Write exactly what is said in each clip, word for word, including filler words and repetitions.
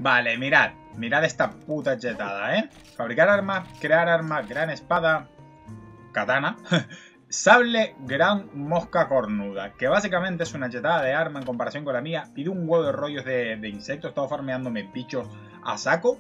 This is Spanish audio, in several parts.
Vale, mirad. Mirad esta puta chetada, ¿eh? Fabricar armas, crear armas, gran espada, katana, sable, gran mosca cornuda. Que básicamente es una chetada de arma en comparación con la mía. Pido un huevo de rollos de, de insectos. He estado farmeándome bichos a saco.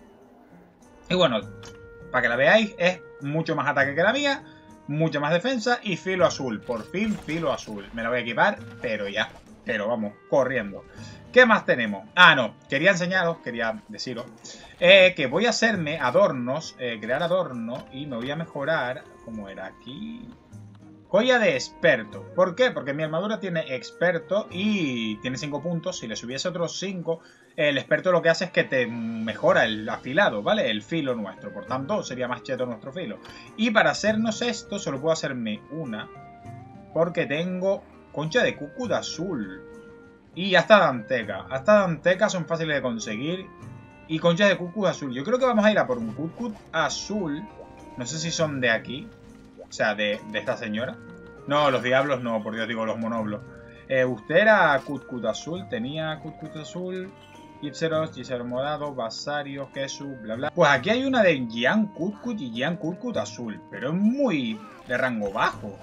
Y bueno, para que la veáis, es mucho más ataque que la mía, mucha más defensa y filo azul. Por fin filo azul. Me la voy a equipar, pero ya. Pero vamos, corriendo. ¿Qué más tenemos? Ah, no. Quería enseñaros, quería deciros, eh, que voy a hacerme adornos, eh, crear adorno y me voy a mejorar. ¿Cómo era aquí? Joya de experto. ¿Por qué? Porque mi armadura tiene experto y tiene cinco puntos. Si le subiese otros cinco, el experto lo que hace es que te mejora el afilado, ¿vale? El filo nuestro. Por tanto, sería más cheto nuestro filo. Y para hacernos esto, solo puedo hacerme una. Porque tengo concha de cucut azul. Y hasta danteca. Hasta danteca son fáciles de conseguir. Y concha de cucut azul. Yo creo que vamos a ir a por un cucut azul. No sé si son de aquí. O sea, de, de esta señora. No, los diablos no, por Dios, digo los monoblos. Eh, usted era cucut azul. Tenía cucut azul. Ipseros, Gisero morado, Basario, Kesu, bla bla. Pues aquí hay una de Gian Cucut y Gian Cucut azul. Pero es muy de rango bajo.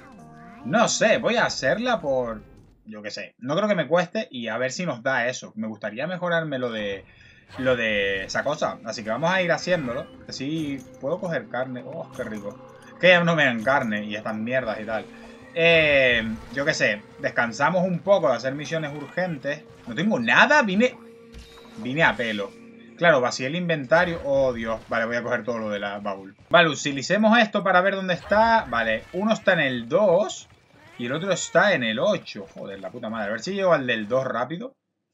No sé, voy a hacerla por... Yo qué sé. No creo que me cueste y a ver si nos da eso. Me gustaría mejorarme lo de... Lo de esa cosa. Así que vamos a ir haciéndolo. Así puedo coger carne. Oh, qué rico. Que ya no me dan carne y estas mierdas y tal. Eh, yo qué sé. Descansamos un poco de hacer misiones urgentes. No tengo nada. Vine... Vine a pelo. Claro, vacié el inventario. Oh, Dios. Vale, voy a coger todo lo de la baúl. Vale, utilicemos esto para ver dónde está. Vale, uno está en el dos. Y el otro está en el ocho. Joder, la puta madre. A ver si llego al del dos rápido.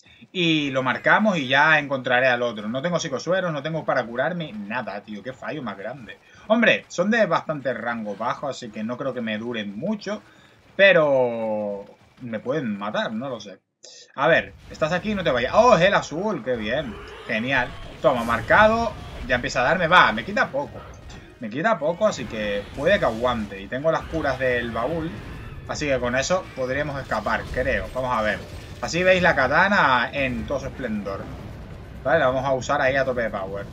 Y lo marcamos y ya encontraré al otro. No tengo psicosueros, no tengo para curarme. Nada, tío. Qué fallo más grande. Hombre, son de bastante rango bajo. Así que no creo que me duren mucho. Pero... me pueden matar, no lo sé. A ver, estás aquí, no te vayas. Oh, es el azul, qué bien. Genial. Toma, marcado. Ya empieza a darme. Va, me quita poco. Me quita poco, así que puede que aguante. Y tengo las curas del baúl. Así que con eso podríamos escapar, creo. Vamos a ver. Así veis la katana en todo su esplendor. Vale, la vamos a usar ahí a tope de power.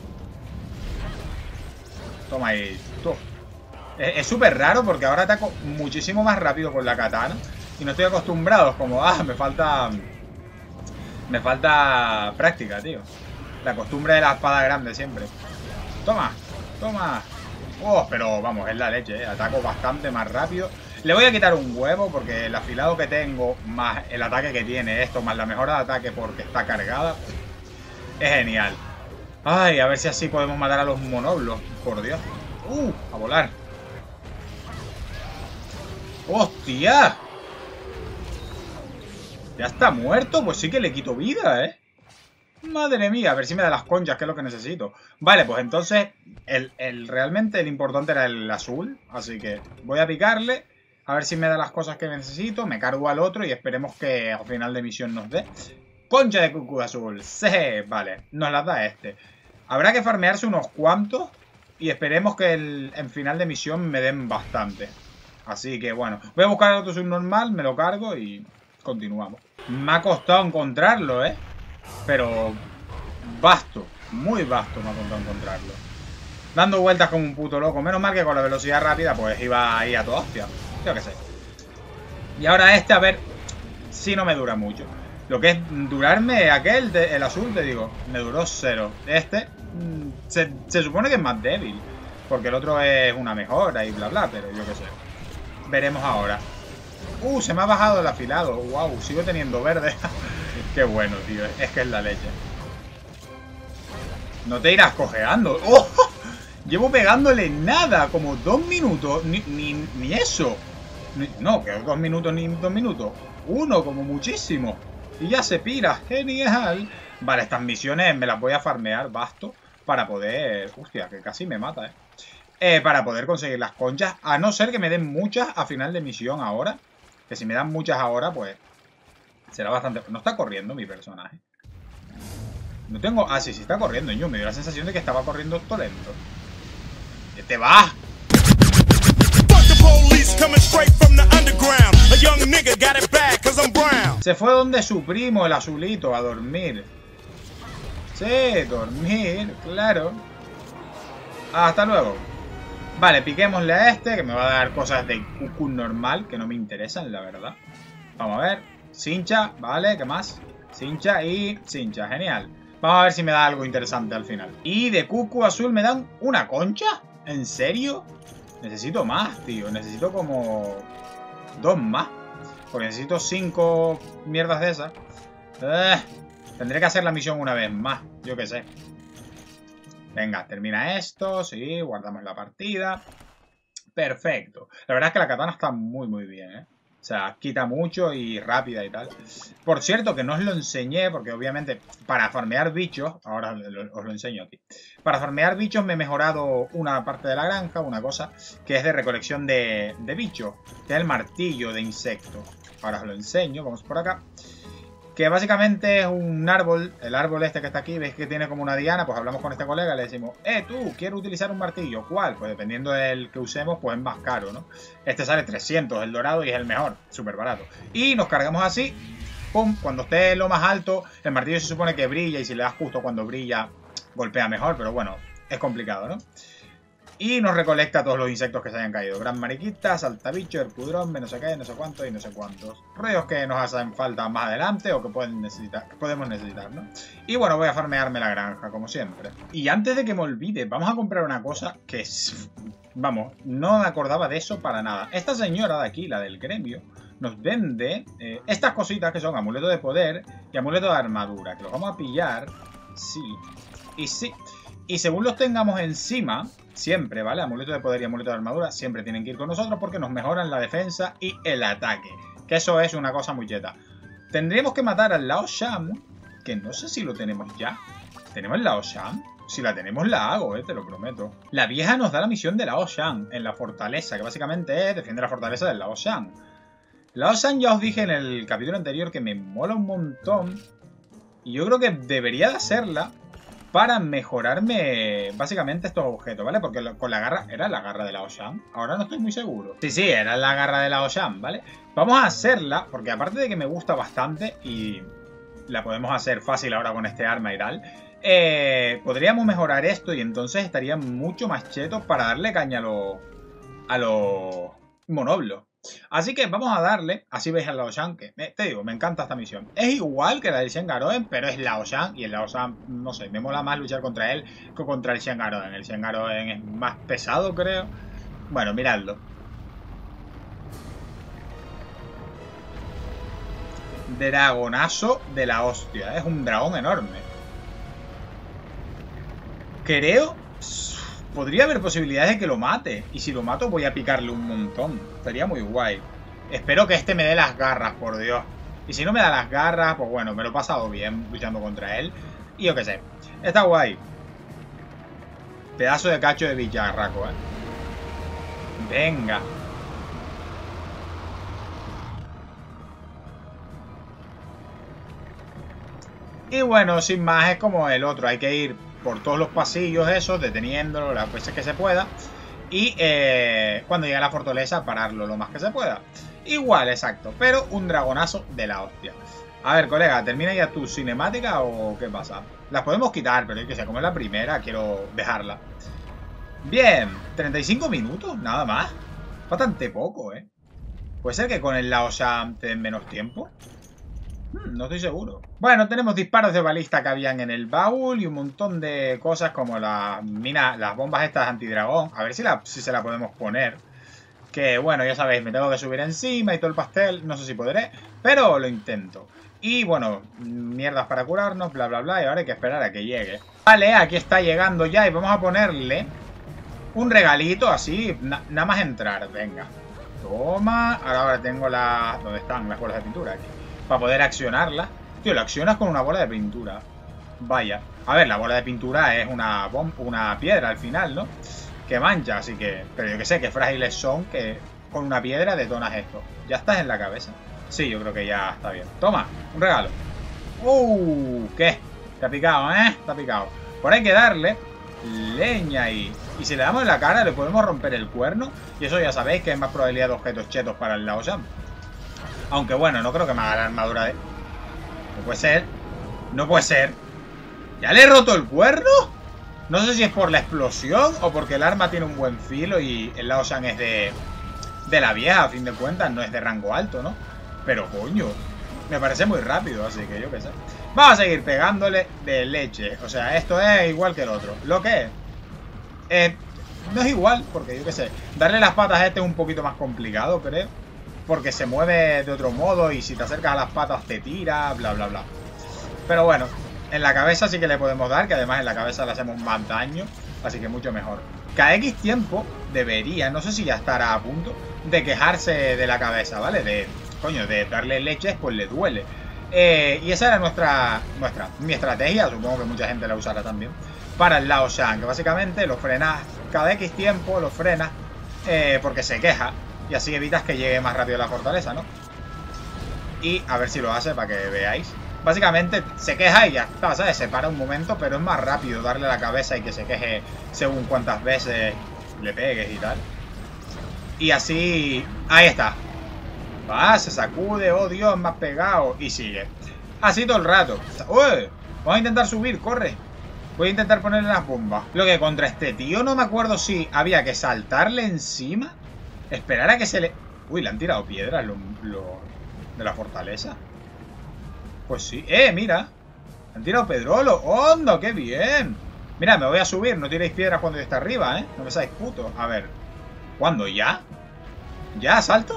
Toma ahí. Tú. Es súper raro porque ahora ataco muchísimo más rápido con la katana. Y no estoy acostumbrado. Como, ah, me falta... Me falta práctica, tío. La costumbre de la espada grande siempre. Toma, toma. Oh, pero vamos, es la leche, ¿eh? Ataco bastante más rápido. Le voy a quitar un huevo porque el afilado que tengo, más el ataque que tiene esto, más la mejora de ataque porque está cargada, es genial. Ay, a ver si así podemos matar a los monoblos. Por Dios. Uh, a volar. ¡Hostia! ¿Ya está muerto? Pues sí que le quito vida, ¿eh? Madre mía, a ver si me da las conchas, que es lo que necesito. Vale, pues entonces, el, el, realmente el importante era el azul. Así que voy a picarle. A ver si me da las cosas que necesito. Me cargo al otro y esperemos que al final de misión nos dé. Concha de cucut azul. Sí, vale, nos las da este. Habrá que farmearse unos cuantos. Y esperemos que el, en final de misión me den bastante. Así que bueno, voy a buscar el otro subnormal, me lo cargo y continuamos. Me ha costado encontrarlo, ¿eh? Pero vasto, muy vasto me ha costado encontrarlo. Dando vueltas como un puto loco. Menos mal que con la velocidad rápida pues iba ahí a toda hostia. Yo qué sé. Y ahora este, a ver si no me dura mucho. Lo que es durarme aquel, de, el azul, te digo, me duró cero. Este se, se supone que es más débil, porque el otro es una mejora y bla bla, pero yo qué sé. Veremos ahora. Uh, se me ha bajado el afilado. Wow, sigo teniendo verde. Qué bueno, tío. Es que es la leche. No te irás cojeando. ¡Oh! Llevo pegándole nada, como dos minutos. Ni, ni, ni eso. Ni, no, que dos minutos ni dos minutos. Uno, como muchísimo. Y ya se pira. Genial. Vale, estas misiones me las voy a farmear basto para poder... Hostia, que casi me mata, eh. eh. Para poder conseguir las conchas. A no ser que me den muchas a final de misión ahora. Que si me dan muchas ahora, pues... será bastante... No está corriendo mi personaje. No tengo... Ah, sí, sí está corriendo. Yo me dio la sensación de que estaba corriendo todo lento. ¡Que te va! Se fue donde su primo, el azulito, a dormir. Sí, dormir, claro. Hasta luego. Vale, piquémosle a este, que me va a dar cosas de Cucu normal, que no me interesan, la verdad. Vamos a ver. Cincha, vale, ¿qué más? Cincha y cincha, genial. Vamos a ver si me da algo interesante al final. Y de Cucu azul me dan una concha. ¿En serio? Necesito más, tío. Necesito como dos más. Porque necesito cinco mierdas de esas. Eh, tendré que hacer la misión una vez más. Yo qué sé. Venga, termina esto. Sí, guardamos la partida. Perfecto. La verdad es que la katana está muy, muy bien, ¿eh? O sea, quita mucho y rápida y tal. Por cierto, que no os lo enseñé, porque obviamente para farmear bichos, ahora os lo enseño aquí. Para farmear bichos me he mejorado una parte de la granja, una cosa, que es de recolección de, de bichos, que es el martillo de insectos. Ahora os lo enseño, vamos por acá. Que básicamente es un árbol, el árbol este que está aquí, veis que tiene como una diana, pues hablamos con este colega y le decimos, eh, tú, quiero utilizar un martillo, ¿cuál? Pues dependiendo del que usemos, pues es más caro, ¿no? Este sale trescientos, el dorado, y es el mejor, súper barato. Y nos cargamos así, pum, cuando esté lo más alto, el martillo se supone que brilla, y si le das justo cuando brilla, golpea mejor, pero bueno, es complicado, ¿no? Y nos recolecta todos los insectos que se hayan caído. Gran mariquita, saltabicho, herpudrón, no sé qué, no sé cuántos y no sé cuántos. Rollos que nos hacen falta más adelante o que pueden necesitar, que podemos necesitar, ¿no? Y bueno, voy a farmearme la granja, como siempre. Y antes de que me olvide, vamos a comprar una cosa que es... Vamos, no me acordaba de eso para nada. Esta señora de aquí, la del gremio, nos vende eh, estas cositas que son amuleto de poder y amuleto de armadura. Que los vamos a pillar, sí, y sí. Y según los tengamos encima... Siempre, ¿vale? Amuleto de poder y amuleto de armadura siempre tienen que ir con nosotros porque nos mejoran la defensa y el ataque. Que eso es una cosa muy cheta. Tendríamos que matar al Lao Shan, que no sé si lo tenemos ya. ¿Tenemos el Lao Shan? Si la tenemos la hago, eh, te lo prometo. La vieja nos da la misión de Lao Shan en la fortaleza, que básicamente es defiende la fortaleza del Lao Shan. Lao Shan ya os dije en el capítulo anterior que me mola un montón. Y yo creo que debería de hacerla para mejorarme básicamente estos objetos, ¿vale? Porque con la garra... ¿Era la garra de Lao Shan? Ahora no estoy muy seguro. Sí, sí, era la garra de Lao Shan, ¿vale? Vamos a hacerla, porque aparte de que me gusta bastante y la podemos hacer fácil ahora con este arma y tal, eh, podríamos mejorar esto y entonces estaría mucho más cheto para darle caña a los... a los monoblos. Así que vamos a darle, así veis al Lao Shan, que eh, te digo, me encanta esta misión. Es igual que la del Shengaroen, pero es Lao Shan, y el Lao Shan, no sé, me mola más luchar contra él que contra el Shengaroen. El Shengaroen es más pesado, creo. Bueno, miradlo. Dragonazo de la hostia, es un dragón enorme. Creo... Podría haber posibilidades de que lo mate. Y si lo mato voy a picarle un montón. Estaría muy guay. Espero que este me dé las garras, por Dios. Y si no me da las garras, pues bueno, me lo he pasado bien luchando contra él. Y yo qué sé. Está guay. Pedazo de cacho de bicharraco, eh. Venga. Y bueno, sin más, es como el otro. Hay que ir por todos los pasillos esos, deteniéndolo las veces que se pueda. Y eh, cuando llegue a la fortaleza, pararlo lo más que se pueda. Igual, exacto. Pero un dragonazo de la hostia. A ver, colega, ¿termina ya tu cinemática o qué pasa? Las podemos quitar, pero yo que sé, como es la primera, quiero dejarla. Bien, treinta y cinco minutos, nada más. Bastante poco, ¿eh? ¿Puede ser que con el Lao Shan te den menos tiempo? Hmm, no estoy seguro. Bueno, tenemos disparos de balista que habían en el baúl y un montón de cosas como las minas, las bombas estas antidragón. A ver si, la, si se la podemos poner. Que bueno, ya sabéis, me tengo que subir encima y todo el pastel. No sé si podré, pero lo intento. Y bueno, mierdas para curarnos, bla bla bla. Y ahora hay que esperar a que llegue. Vale, aquí está llegando ya y vamos a ponerle un regalito así, na nada más entrar. Venga. Toma. Ahora, ahora tengo la... ¿Dónde están las bolas de pintura? Aquí. Para poder accionarla. Tío, la accionas con una bola de pintura. Vaya. A ver, la bola de pintura es una, una piedra al final, ¿no? Que mancha, así que... Pero yo que sé, qué frágiles son que con una piedra detonas esto. ¿Ya estás en la cabeza? Sí, yo creo que ya está bien. Toma, un regalo. ¡Uh! ¿Qué? Te ha picado, ¿eh? Te ha picado. Por ahí hay que darle leña y... Y si le damos en la cara le podemos romper el cuerno. Y eso ya sabéis que es más probabilidad de objetos chetos para el Lao Shan. Aunque bueno, no creo que me haga la armadura de... No puede ser. No puede ser. ¿Ya le he roto el cuerno? No sé si es por la explosión o porque el arma tiene un buen filo y el Lao-Shan es de, de la vieja, a fin de cuentas, no es de rango alto, ¿no? Pero coño, me parece muy rápido, así que yo qué sé. Vamos a seguir pegándole de leche. O sea, esto es igual que el otro. ¿Lo que es? Eh, no es igual, porque yo qué sé. Darle las patas a este es un poquito más complicado, creo. Porque se mueve de otro modo y si te acercas a las patas te tira, bla, bla, bla. Pero bueno, en la cabeza sí que le podemos dar, que además en la cabeza le hacemos más daño. Así que mucho mejor. Cada X tiempo debería, no sé si ya estará a punto, de quejarse de la cabeza, ¿vale? De, coño, de darle leches, pues le duele. Eh, y esa era nuestra, nuestra, mi estrategia, supongo que mucha gente la usará también, para el Lao-Shan, que básicamente lo frenas cada X tiempo, lo frenas eh, porque se queja, y así evitas que llegue más rápido a la fortaleza, ¿no? Y a ver si lo hace para que veáis. Básicamente se queja y ya está, ¿sabes? Se para un momento, pero es más rápido darle la cabeza y que se queje según cuántas veces le pegues y tal. Y así, ahí está. Va, se sacude, oh Dios, me has pegado. Y sigue. Así todo el rato. ¡Uy! Vamos a intentar subir, corre. Voy a intentar ponerle las bombas. Lo que contra este tío no me acuerdo si había que saltarle encima. Esperar a que se le... Uy, le han tirado piedras lo, lo... de la fortaleza. Pues sí. ¡Eh, mira! Le han tirado pedrolo. ¡Hondo! ¡Qué bien! Mira, me voy a subir. No tiréis piedras cuando yo esté arriba, ¿eh? No me seáis putos. A ver. ¿Cuándo? ¿Ya? ¿Ya? ¿Salto?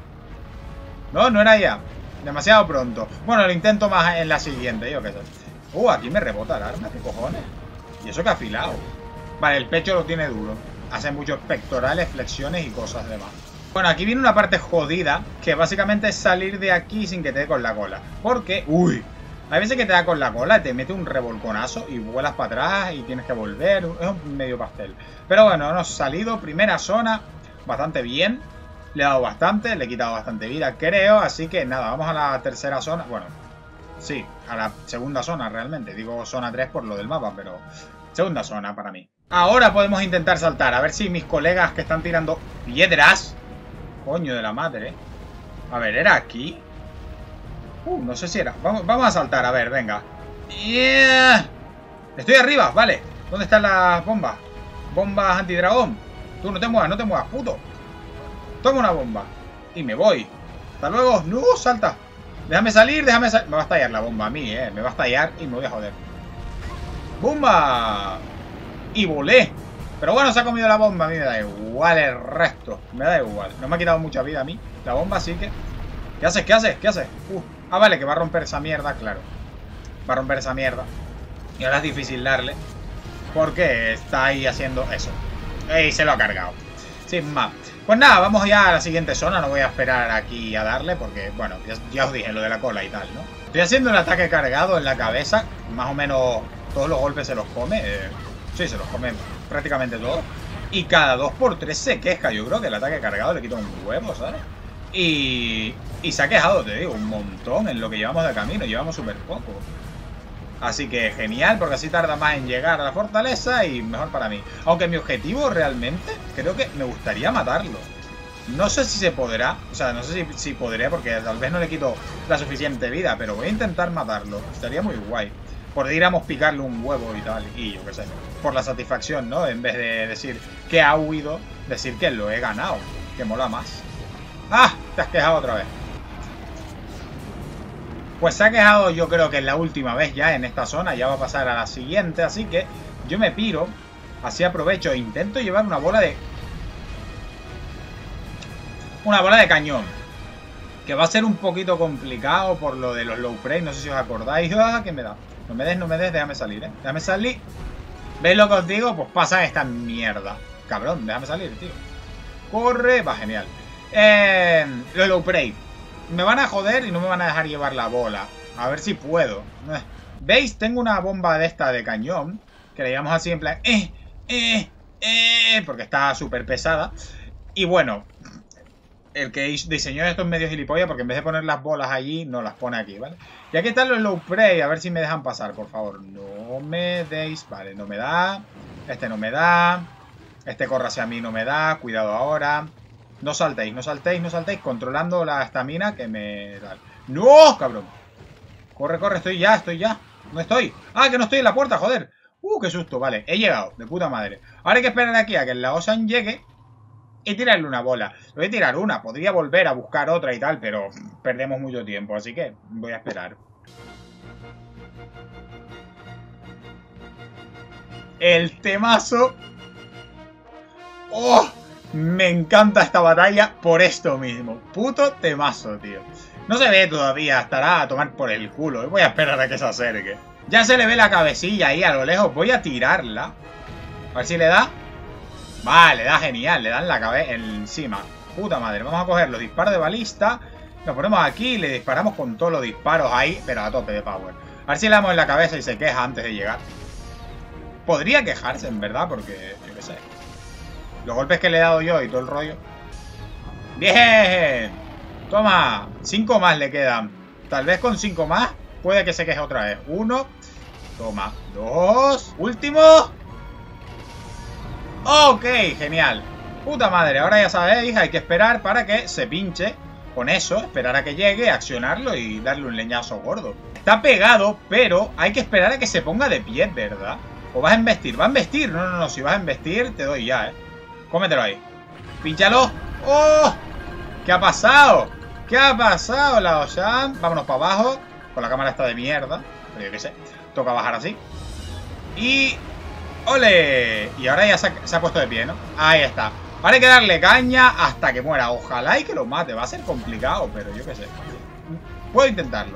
No, no era ya. Demasiado pronto. Bueno, lo intento más en la siguiente, yo qué sé. Uh, aquí me rebota el arma, qué cojones. Y eso que ha afilado. Vale, el pecho lo tiene duro. Hace muchos pectorales, flexiones y cosas demás. Bueno, aquí viene una parte jodida, que básicamente es salir de aquí sin que te dé con la cola. Porque, uy, hay veces que te da con la cola, te mete un revolconazo y vuelas para atrás y tienes que volver. Es un medio pastel. Pero bueno, hemos salido, primera zona, bastante bien. Le he dado bastante, le he quitado bastante vida, creo. Así que nada, vamos a la tercera zona. Bueno, sí, a la segunda zona realmente. Digo zona tres por lo del mapa, pero segunda zona para mí. Ahora podemos intentar saltar. A ver si mis colegas que están tirando piedras... Coño de la madre. A ver, ¿era aquí? Uh, no sé si era. Vamos, vamos a saltar, a ver, venga. Yeah. Estoy arriba, vale. ¿Dónde están las bombas? Bombas antidragón. Tú no te muevas, no te muevas, puto. Toma una bomba. Y me voy. Hasta luego. No, salta. Déjame salir, déjame salir. Me va a estallar la bomba a mí, eh. Me va a estallar y me voy a joder. ¡Bomba! Y volé. Pero bueno, se ha comido la bomba. A mí me da igual el resto. Me da igual. No me ha quitado mucha vida a mí. La bomba así que... ¿Qué haces? ¿Qué haces? ¿Qué haces? Uh. Ah, vale, que va a romper esa mierda, claro. Va a romper esa mierda. Y ahora es difícil darle. Porque está ahí haciendo eso. Y se lo ha cargado. Sin más. Pues nada, vamos ya a la siguiente zona. No voy a esperar aquí a darle porque, bueno, ya, ya os dije lo de la cola y tal, ¿no? Estoy haciendo un ataque cargado en la cabeza. Más o menos todos los golpes se los come. Eh, sí, se los come prácticamente todos. Y cada dos por tres se queja. Yo creo que el ataque cargado le quita un huevo, ¿sabes? Y, y se ha quejado, te digo, un montón en lo que llevamos de camino. Llevamos súper poco. Así que genial, porque así tarda más en llegar a la fortaleza y mejor para mí. Aunque mi objetivo realmente, creo que me gustaría matarlo. No sé si se podrá, o sea, no sé si, si podré, porque tal vez no le quito la suficiente vida, pero voy a intentar matarlo. Estaría muy guay. Podríamos picarle un huevo y tal, y yo qué sé. Por la satisfacción, ¿no? En vez de decir que ha huido, decir que lo he ganado. Que mola más. ¡Ah! Te has quejado otra vez. Pues se ha quejado, yo creo que es la última vez ya en esta zona. Ya va a pasar a la siguiente, así que yo me piro. Así aprovecho e intento llevar una bola de... Una bola de cañón. Que va a ser un poquito complicado por lo de los low prey. No sé si os acordáis. ¡Ah! ¿Qué me da? No me des, no me des. Déjame salir, ¿eh? Déjame salir. ¿Veis lo que os digo? Pues pasa esta mierda. Cabrón, déjame salir, tío. Corre. Va, genial. Eh, los low prey. Me van a joder y no me van a dejar llevar la bola. A ver si puedo. ¿Veis? Tengo una bomba de esta de cañón. Que le llamamos así en plan... Eh, eh, eh, porque está súper pesada. Y bueno... El que diseñó estos medios gilipollas, porque en vez de poner las bolas allí, no las pone aquí, ¿vale? Y aquí están los low prey, a ver si me dejan pasar, por favor. No me deis, vale, no me da. Este no me da. Este corre hacia mí, no me da. Cuidado ahora. No saltéis, no saltéis, no saltéis. Controlando la estamina que me da. ¡No, cabrón! Corre, corre, estoy ya, estoy ya. ¿Dónde estoy? ¡Ah, que no estoy en la puerta, joder! ¡Uh, qué susto! Vale, he llegado, de puta madre. Ahora hay que esperar aquí a que el Laosan llegue y tirarle una bola. Le voy a tirar una, podría volver a buscar otra y tal, pero perdemos mucho tiempo, así que voy a esperar. El temazo. ¡Oh! Me encanta esta batalla por esto mismo. Puto temazo, tío. No se ve todavía, estará a tomar por el culo. Voy a esperar a que se acerque. Ya se le ve la cabecilla ahí a lo lejos. Voy a tirarla. A ver si le da. Vale, le da genial. Le dan la cabeza encima. Puta madre. Vamos a coger los disparos de balista. Lo ponemos aquí y le disparamos con todos los disparos ahí, pero a tope de power. A ver si le damos en la cabeza y se queja antes de llegar. Podría quejarse, en verdad, porque yo qué sé. Los golpes que le he dado yo y todo el rollo. ¡Bien! Toma, cinco más le quedan. Tal vez con cinco más puede que se queje otra vez. Uno. Toma. Dos. Último. Ok, genial. Puta madre, ahora ya sabéis, hay que esperar para que se pinche. Con eso, esperar a que llegue, accionarlo y darle un leñazo gordo. Está pegado, pero hay que esperar a que se ponga de pie, ¿verdad? ¿O vas a embestir? ¿Va a embestir? No, no, no, si vas a embestir te doy ya, ¿eh? Cómetelo ahí. Pínchalo. ¡Oh! ¿Qué ha pasado? ¿Qué ha pasado, Laosan? Vámonos para abajo. Con la cámara está de mierda. Pero yo qué sé. Toca bajar así. Y... ¡ole! Y ahora ya se ha, se ha puesto de pie, ¿no? Ahí está. Ahora hay que darle caña hasta que muera. Ojalá y que lo mate. Va a ser complicado, pero yo qué sé. Puedo intentarlo.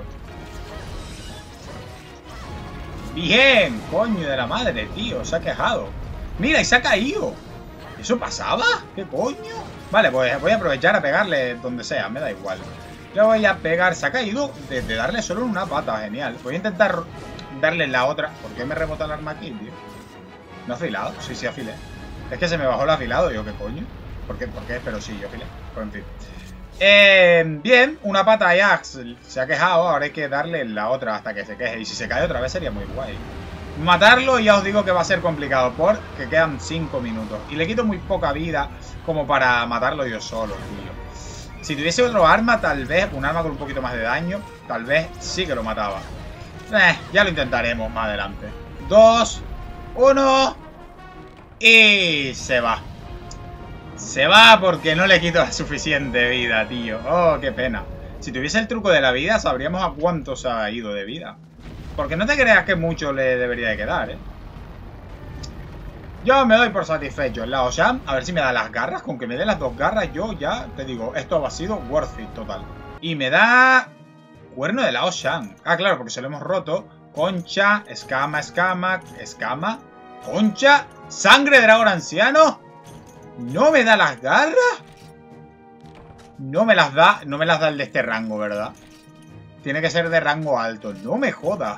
Bien. Coño de la madre, tío. Se ha quejado. Mira, y se ha caído. ¿Eso pasaba? ¿Qué coño? Vale, pues voy a aprovechar a pegarle donde sea, me da igual. Yo voy a pegar, se ha caído de, de darle solo una pata, genial. Voy a intentar darle la otra. ¿Por qué me rebota el arma aquí, tío? ¿No afilado? Sí, sí, afilé. Es que se me bajó el afilado, yo, ¿qué coño? ¿Por qué? ¿Por qué? Pero sí, yo afilé. Pues en fin. Eh, bien, una pata ya se ha quejado, ahora hay que darle la otra hasta que se queje. Y si se cae otra vez sería muy guay. Matarlo ya os digo que va a ser complicado porque quedan cinco minutos. Y le quito muy poca vida como para matarlo yo solo, tío. Si tuviese otro arma, tal vez, un arma con un poquito más de daño, tal vez sí que lo mataba. Eh, ya lo intentaremos más adelante. Dos, uno y se va. Se va porque no le quito suficiente vida, tío. Oh, qué pena. Si tuviese el truco de la vida, sabríamos a cuánto se ha ido de vida. Porque no te creas que mucho le debería de quedar, ¿eh? Yo me doy por satisfecho. Laosan, a ver si me da las garras. Con que me dé las dos garras, yo ya te digo, esto ha sido worth it total. Y me da... cuerno de Laosan. Ah, claro, porque se lo hemos roto. Concha, escama, escama, escama. Concha, sangre de dragón anciano. ¿No me da las garras? No me las da, no me las da el de este rango, ¿verdad? Tiene que ser de rango alto. No me jodas.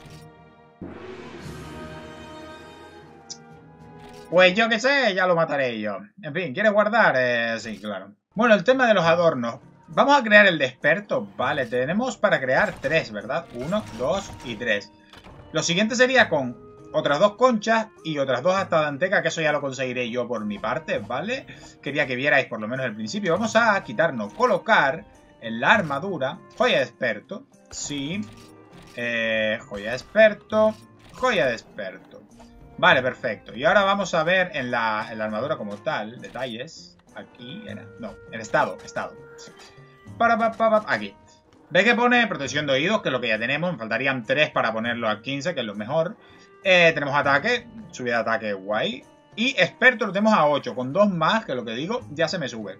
Pues yo qué sé, ya lo mataré yo. En fin, ¿quieres guardar? Eh, sí, claro. Bueno, el tema de los adornos. Vamos a crear el de experto. Vale, tenemos para crear tres, ¿verdad? Uno, dos y tres. Lo siguiente sería con otras dos conchas y otras dos hasta danteca, que eso ya lo conseguiré yo por mi parte, ¿vale? Quería que vierais por lo menos el principio. Vamos a quitarnos, colocar... en la armadura, joya de experto, sí, eh, joya de experto, joya de experto. Vale, perfecto. Y ahora vamos a ver en la, en la armadura como tal, detalles, aquí, era, no, en estado, estado. Para, para, para, aquí. Ve que pone protección de oídos, que es lo que ya tenemos, me faltarían tres para ponerlo a quince, que es lo mejor. Eh, tenemos ataque, subida de ataque guay. Y experto lo tenemos a ocho, con dos más, que es lo que digo, ya se me sube.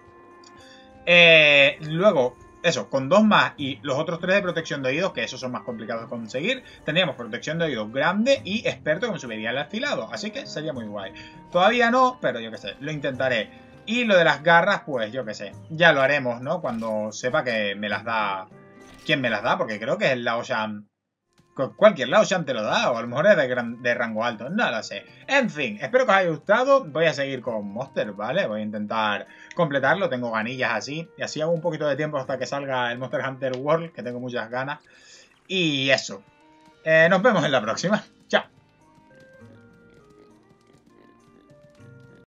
Eh, luego, eso, con dos más y los otros tres de protección de oídos, que esos son más complicados de conseguir, tendríamos protección de oídos grande y experto que me subiría el afilado. Así que sería muy guay. Todavía no, pero yo qué sé, lo intentaré. Y lo de las garras, pues yo qué sé, ya lo haremos, ¿no? Cuando sepa que me las da... ¿Quién me las da? Porque creo que es el Laosan... Cualquier Laosan te lo da, o a lo mejor es de, gran, de rango alto, no lo sé. En fin, espero que os haya gustado. Voy a seguir con Monster, ¿vale? Voy a intentar completarlo, tengo ganillas así. Y así hago un poquito de tiempo hasta que salga el Monster Hunter World, que tengo muchas ganas. Y eso. Eh, nos vemos en la próxima.